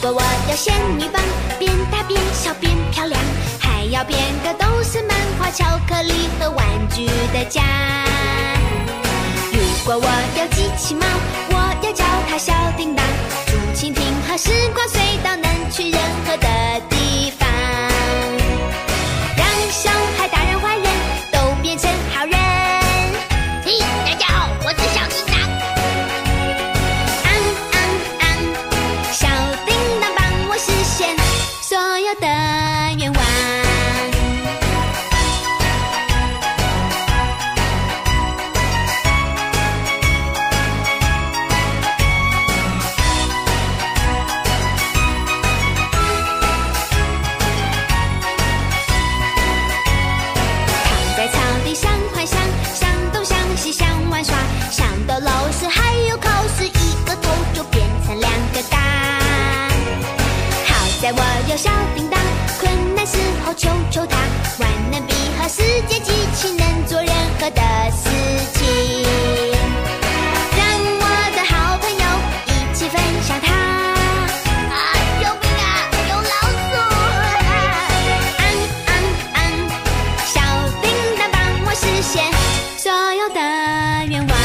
果我有仙女棒，变大变小变漂亮，还要变个都是漫画、巧克力和玩具的家。如果我有机器猫，我要叫它小叮当，竹蜻蜓和时光隧道能去任何的地方，让小孩、大人、坏人都变成好人。 嘿，大家好，我是小叮当。 小叮当帮我实现所有的愿望。躺在草地上幻想，向东向西想玩耍，想到老师还有考试，一个头就变成2个大。好在我有小叮当，困难时候求求他，万能笔和世界机器能做任何的事情，让我的好朋友一起分享它。 救命啊！有老鼠！ 小叮当帮我实现所有的愿望。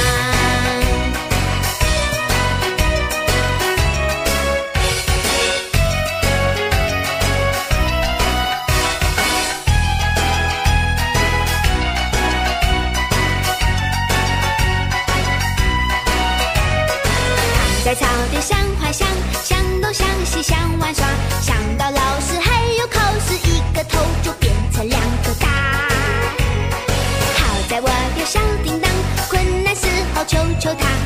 在草地上幻想，向东向西想玩耍，想到老师还有考试，一个头就变成2个大。好在我有小叮当，困难时候求求他，